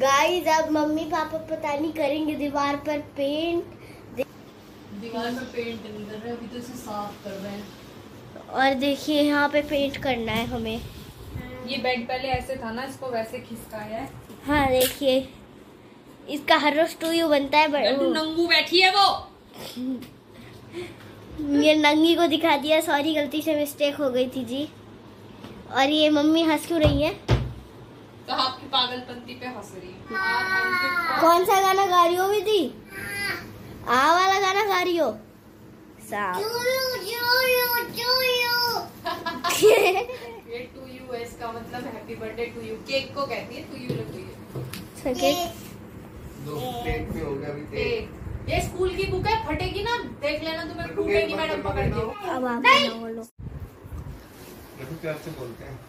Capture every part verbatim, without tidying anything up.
Guys अब mummy papa पता नहीं करेंगे दीवार पर पेंट। दीवार पर पेंट नहीं कर रहे, अभी तो इसे साफ कर रहे हैं। और देखिए यहाँ पे पेंट करना है हमें। ये बेड पहले ऐसे था ना, इसको वैसे खिसकाया है। हाँ देखिए इसका हर रोज टू यू बनता है। लड्डू नंगू बैठी है वो। ये नंगी को दिखा दिया, सॉरी गलती से मिस्टेक हो गई थी जी। और ये मम्मी हंस क्यों रही है? तो आपकी पागलपंती पे हंस रही है। कौन सा गाना गा रही हो भी थी? आ वाला गाना गा रही हो? ये टू यू है, इसका मतलब happy birthday to you. Cake को कहती है टू यू रखी है। दो पेट में हो गया अभी तेज। ये स्कूल की बुक है, फटेगी ना, देख लेना तुम्हें टूटेगी मैडम पकड़ के। अब आप ना बोलो। देखो क्या से बोलते हैं।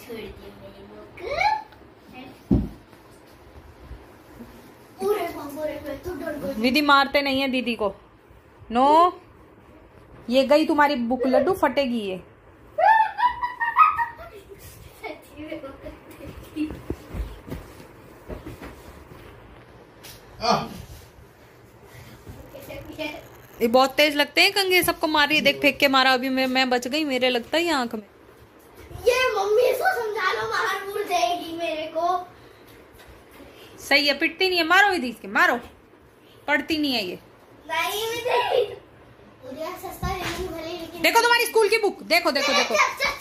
दीदी मारते नहीं है दीदी को। नो, ये गई तुम्हारी बुक लड्डू, फटेगी ये। ये बहुत तेज लगते हैं कंगे, सबको मार रही है। देख फेंक के मारा, अभी मैं मैं बच गई, मेरे लगता है ये आंख में। ये मम्मी इसको समझा लो, बाहर भूल जाएगी मेरे को। सही है, पिटती नहीं है, मारो विधि इसके, मारो, पड़ती नहीं है ये। नहीं विधि, सस्ता लेकिन भले लेकिन। देखो तुम्हारी स्कूल की बुक, देखो देखो देखो।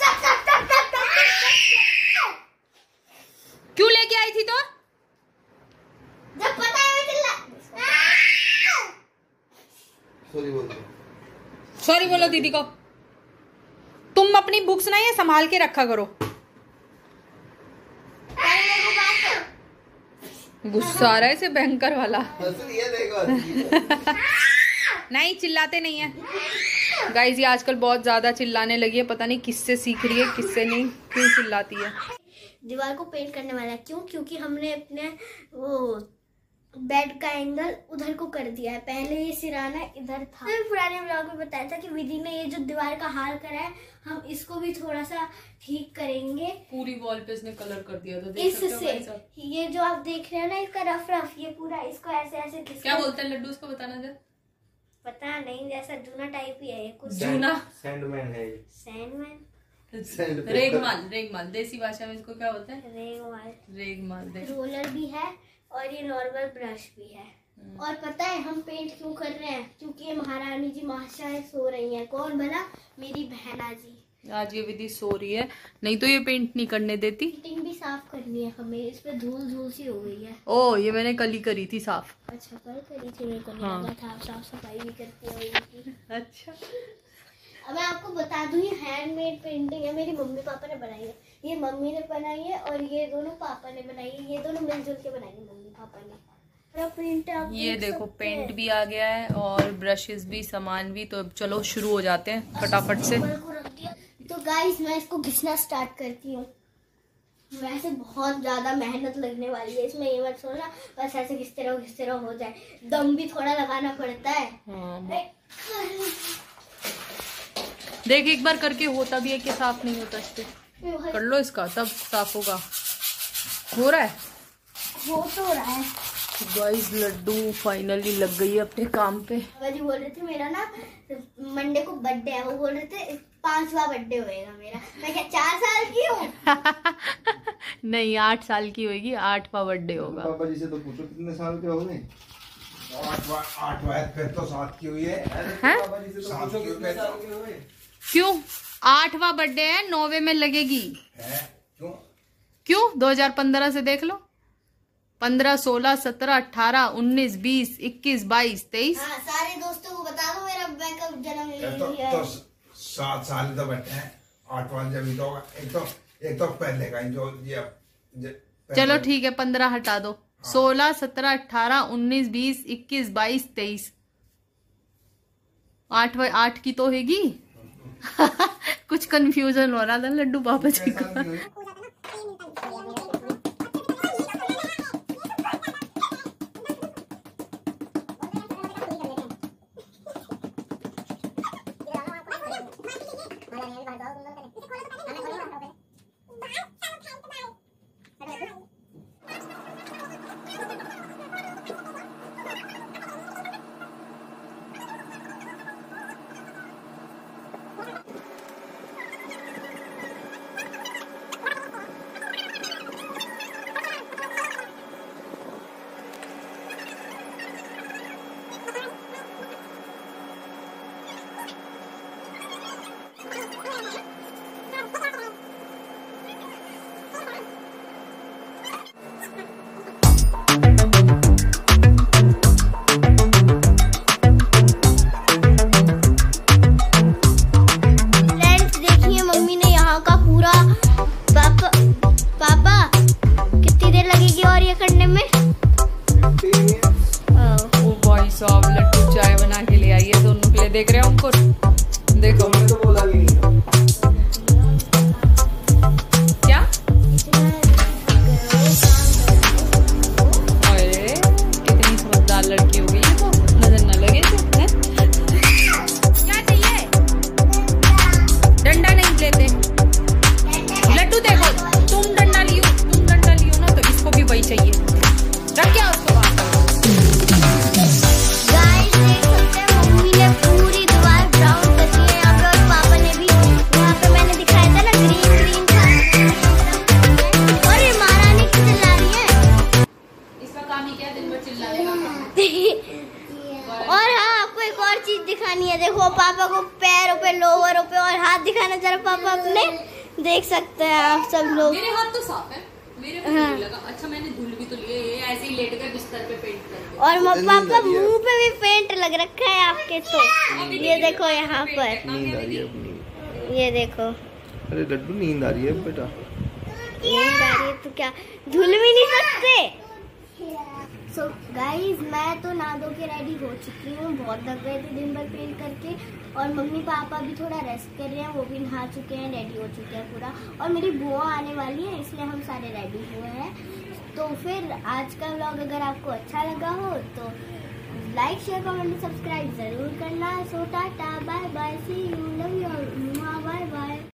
क्यों लेके आई थी तो? जब पता है चिल्ला। सॉरी बोल दो। सॉरी बोलो दीदी को। तुम अपनी बुक्स ना ये संभाल के रखा करो। गुस्सा आ रहा है इसे, भयंकर वाला। नहीं चिल्लाते नहीं है गाइस, ये आजकल बहुत ज्यादा चिल्लाने लगी है, पता नहीं किससे सीख रही है किससे नहीं, क्यों चिल्लाती है। दीवार को पेंट करने वाला है, क्यों? क्योंकि हमने अपने वो बेड का एंगल उधर को कर दिया है। पहले ये सिराना इधर था। मैंने पुराने ब्लॉग में बताया था कि विधि ने ये जो दीवार का हाल करा है, हम इसको भी थोड़ा सा ठीक करेंगे। पूरी वॉल पे इसने कलर कर दिया था, देख इससे ये जो आप देख रहे हो ना, इसका रफ रफ ये पूरा इसको ऐसे ऐसे क्या बोलते हैं लड्डू, उसको बताना जरा। पता नहीं, जैसा जूना टाइप ही है ये कुछ। जूना सैंडमैन है ये। सैंडमैन, रेगमाल, रेगमाल देसी भाषा में इसको क्या बोलते हैं? रेगमाल। रेगमाल। रोलर भी है और ये नॉर्मल ब्रश भी है। और पता है हम पेंट क्यों कर रहे हैं? क्योंकि ये महारानी जी महाशय सो रही हैं। कौन भला? मेरी बहना जी। आज ये विधि सो रही है, नहीं तो ये पेंट नहीं करने देती। फिटिंग भी साफ करनी है हमें, इस पे धूल धूल सी हो गई है। ओ, ये मैंने कल ही करी थी साफ। अच्छा कल करी थी, मेरे को नहीं हाँ। लगा था आप साफ सफाई भी करती होगी। अच्छा, अब मैं आपको बता दूं, ये हैंडमेड पेंटिंग है, मेरी मम्मी पापा ने बनाई है। ये मम्मी ने बनाई है और ये दोनों पापा ने बनाई है। ये दोनों मिलजुल के बनाई है मम्मी पापा ने। प्रिंट आप ये देखो पेंट भी आ गया है और ब्रशेस भी, सामान भी। तो अब चलो शुरू हो जाते हैं फटाफट से। तो गाइस मैं इसको घिसना स्टार्ट करती हूँ। वैसे बहुत ज्यादा मेहनत लगने वाली है इसमें, ये मत सोचना बस ऐसे घिसते रहो घिसते रहो हो जाए। दम भी थोड़ा लगाना पड़ता है। हाँ। देख एक बार करके होता भी है कि साफ नहीं होता, इस पे कर लो इसका, तब साफ होगा। हो रहा है, हो तो रहा है। गाइस लड्डू फाइनली लग गई है अपने काम पे। बाबा जी बोल रहे थे मेरा ना मंडे को बर्थडे है, वो बोल रहे थे पांचवा बर्थडे होएगा मेरा। मैं क्या चार साल की हूँ? नहीं, आठ साल की होगी, आठवां बर्थडे होगा। पापा जी से तो पूछो कितने साल के हो गए? आठवां आठवां फिर तो सात की हुई है। पापा जी से तो पूछो कितने साल के हो गए? क्यों? आठवां बर्थडे है, नौवे में लगेगी। है? क्यों? क्यों? दो हजार पंद्रह से देख लो। पंद्रह, सोलह, सत्रह, अठारह, उन्नीस, बीस, इक्कीस, बाईस, तेईस। हाँ, सारे दोस्तों को बता दो मेरा बैकअप जन्म तो, तो सात साल तो बैठे हैं, आठवां जब तो होगा। एक तो एक तो पहले का जो ये चलो ठीक है, पंद्रह हटा दो। हाँ। सोलह, सत्रह, अठारह, उन्नीस, बीस, इक्कीस, बाईस, तेईस। आठ आठ की तो होगी। कुछ कंफ्यूजन हो रहा था लड्डू पापा जी को। रहे, देख रहे हो अंकुर, देखो मैंने तो बोला भी नहीं था। क्या अरे कितनी समझदार लड़की हो गई है, तो नजर न लगे तो, है? क्या चाहिए? डंडा नहीं लेते लड्डू, देखो तुम डंडा लियो, तुम डंडा लियो ना तो इसको भी वही चाहिए, रख क्या उसको वहां पर। गाइस देख सकते हैं मम्मी ने पूरी दीवार ब्राउन कर दी है यहाँ पे, और पापा ने भी, वहाँ पे मैंने दिखाया था ना ग्रीन ग्रीन था। और ये महारानी क्यों चिल्ला रही है? इसका काम ही क्या है, दिन भर चिल्लाने का। और हाँ, आपको एक और चीज दिखानी है, देखो पापा को पैरों पे, लोवरों पे, और हाथ दिखाना जरा पापा अपने, देख सकते हैं आप सब लोग। मेरे हाथ तो साफ है, मेरे को हाँ। नहीं लगा। अच्छा मैंने धुल भी तो लिए, ये ऐसे ही लेट गए बिस्तर पे पेंट करके। और म- पापा मुंह पे भी पेंट लग रखा है आपके, तो ये देखो यहाँ पर, नींद आ रही है अपनी। ये देखो अरे लड्डू नींद आ रही है बेटा। नींद आ रही है तो क्या धुल भी नहीं सकते। सो गाइस मैं तो नहा धो के रेडी हो चुकी हूँ, बहुत थक गए थे दिन भर पेंट करके, और मम्मी पापा भी थोड़ा रेस्ट कर रहे हैं, वो भी नहा चुके हैं, रेडी हो चुके हैं पूरा, और मेरी बुआ आने वाली है इसलिए हम सारे रेडी हुए हैं। तो फिर आज का व्लॉग अगर आपको अच्छा लगा हो तो लाइक शेयर कमेंट सब्सक्राइब जरूर करना। So tata bye bye, see you, love you, bye bye.